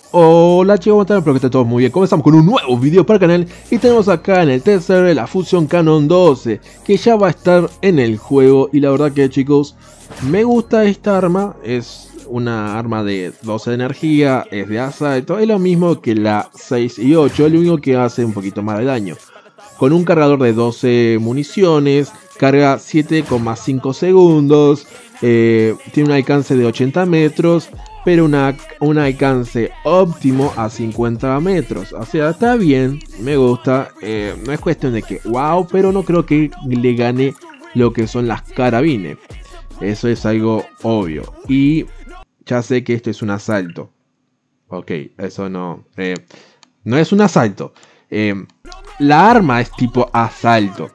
Hola chicos, ¿cómo están? Espero que estén todos muy bien. Comenzamos con un nuevo video para el canal y tenemos acá en el test server la Fusion Cannon 12 que ya va a estar en el juego. Y la verdad que, chicos, me gusta esta arma. Es una arma de 12 de energía, es de asalto, es lo mismo que la 6 y 8, lo único que hace un poquito más de daño. Con un cargador de 12 municiones, carga 7,5 segundos, tiene un alcance de 80 metros, pero un alcance óptimo a 50 metros. O sea, está bien, me gusta. No es cuestión de que wow, pero no creo que le gane lo que son las carabines. Eso es algo obvio. Y ya sé que esto es un asalto. Ok, eso no. No es un asalto. La arma es tipo asalto.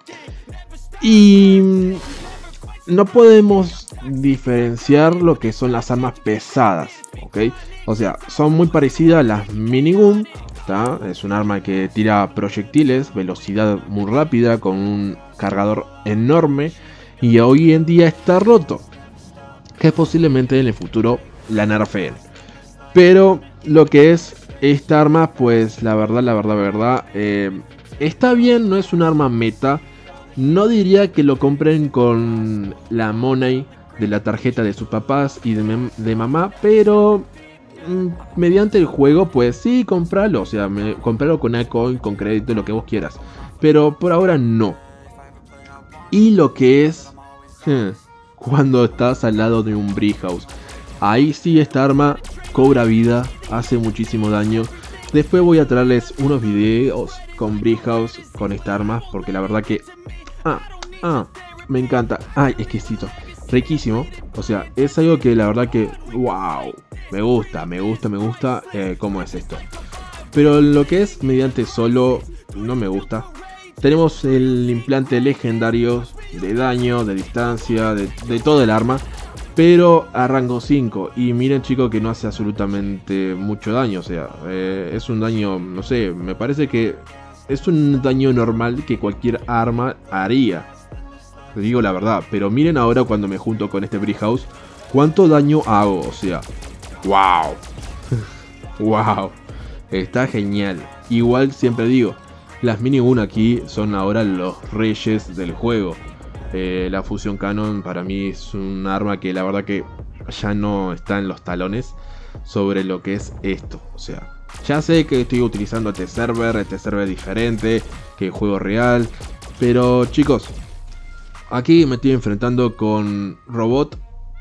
Y no podemos diferenciar lo que son las armas pesadas, ¿ok? O sea, son muy parecidas a las minigun, ¿tá? Es un arma que tira proyectiles, velocidad muy rápida, con un cargador enorme, y hoy en día está roto, que posiblemente en el futuro la nerfeen. Pero lo que es esta arma, pues la verdad, está bien, no es un arma meta. No diría que lo compren con la money de la tarjeta de sus papás y de mamá, pero mediante el juego, pues sí, compralo. O sea, compralo con Alcoin, con crédito, lo que vos quieras. Pero por ahora no. Y lo que es cuando estás al lado de un Brick House. Ahí sí esta arma cobra vida, hace muchísimo daño. Después voy a traerles unos videos con Brick House, con esta arma, porque la verdad que me encanta. Ay, exquisito, riquísimo. O sea, es algo que la verdad que wow, me gusta cómo es esto. Pero lo que es mediante solo no me gusta. Tenemos el implante legendario de daño, de distancia, de todo el arma, pero a rango 5. Y miren, chicos, que no hace absolutamente mucho daño. O sea, es un daño, no sé, me parece que es un daño normal que cualquier arma haría. Te digo la verdad, pero miren ahora cuando me junto con este Brick House, cuánto daño hago. O sea, wow. Wow. Está genial. Igual siempre digo, las minigun aquí son ahora los reyes del juego. La Fusion Cannon para mí es un arma que la verdad que ya no está en los talones sobre lo que es esto. O sea, ya sé que estoy utilizando este server diferente que el juego real. Pero chicos, aquí me estoy enfrentando con robot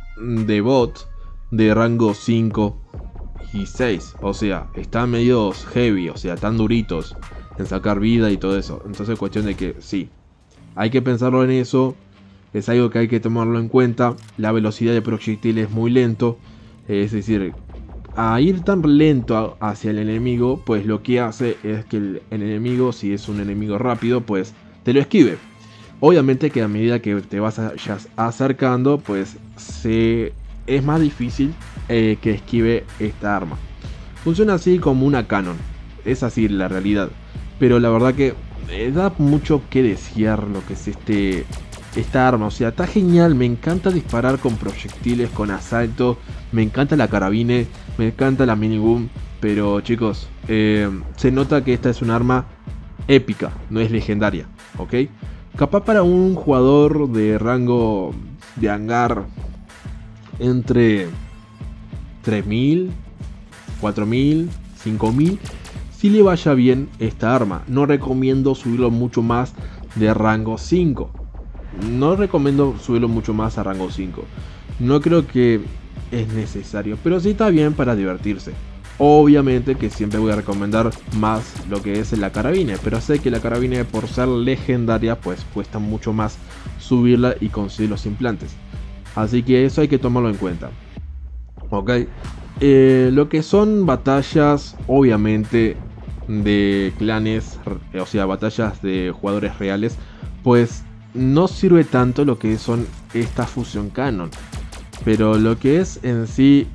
de rango 5 y 6. O sea, están medio heavy, o sea, tan duritos en sacar vida y todo eso. Entonces cuestión de que sí, hay que pensarlo en eso. Es algo que hay que tomarlo en cuenta. La velocidad de proyectil es muy lento. Es decir, a ir tan lento hacia el enemigo, pues lo que hace es que el enemigo, si es un enemigo rápido, pues te lo esquive. Obviamente que a medida que te vas acercando, pues es más difícil que esquive esta arma. Funciona así como una Canon. Es así la realidad. Pero la verdad que da mucho que desear lo que es esta arma. O sea, está genial. Me encanta disparar con proyectiles, con asalto. Me encanta la carabine, me encanta la minigun. Pero chicos, se nota que esta es un arma épica, no es legendaria, ¿ok? Capaz para un jugador de rango de hangar entre 3000, 4000, 5000, si le vaya bien esta arma. No recomiendo subirlo mucho más de rango 5. No recomiendo subirlo mucho más a rango 5. No creo que es necesario, pero sí está bien para divertirse. Obviamente que siempre voy a recomendar más lo que es la carabina, pero sé que la carabina, por ser legendaria, pues cuesta mucho más subirla y conseguir los implantes. Así que eso hay que tomarlo en cuenta. Ok, lo que son batallas, obviamente, de clanes, o sea, batallas de jugadores reales, pues no sirve tanto lo que son esta Fusion Cannon. Pero lo que es en sí,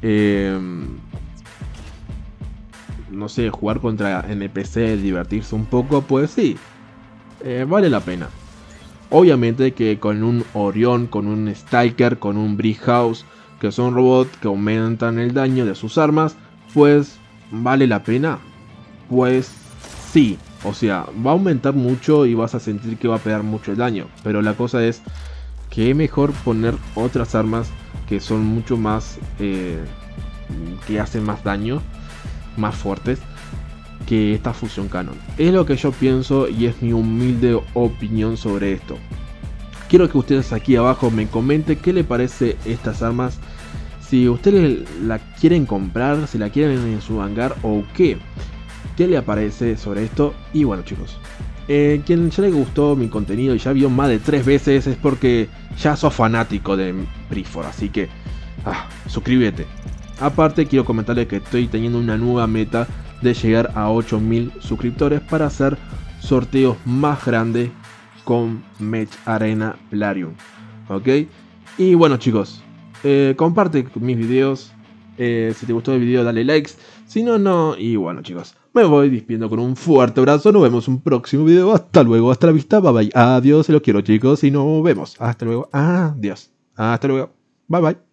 no sé, jugar contra NPC, divertirse un poco, pues sí, vale la pena. Obviamente que con un Orión, con un Stalker, con un Brick House, que son robots que aumentan el daño de sus armas, pues ¿vale la pena? Pues sí, o sea, va a aumentar mucho y vas a sentir que va a pegar mucho el daño, pero la cosa es que es mejor poner otras armas que son mucho más, que hacen más daño, más fuertes que esta fusión canon. Es lo que yo pienso y es mi humilde opinión sobre esto. Quiero que ustedes aquí abajo me comenten qué le parece estas armas, si ustedes la quieren comprar, si la quieren en su hangar o qué le aparece sobre esto. Y bueno chicos, quien ya le gustó mi contenido y ya vio más de 3 veces es porque ya sos fanático de Prifor, así que suscríbete. Aparte quiero comentarles que estoy teniendo una nueva meta de llegar a 8000 suscriptores para hacer sorteos más grandes con Mech Arena Plarium, ok. Y bueno chicos, comparte mis videos, si te gustó el video dale likes, si no, no. Y bueno chicos, me voy despidiendo con un fuerte abrazo, nos vemos en un próximo video, hasta luego, hasta la vista, bye bye, adiós, se los quiero chicos y nos vemos, hasta luego, adiós, hasta luego, bye bye.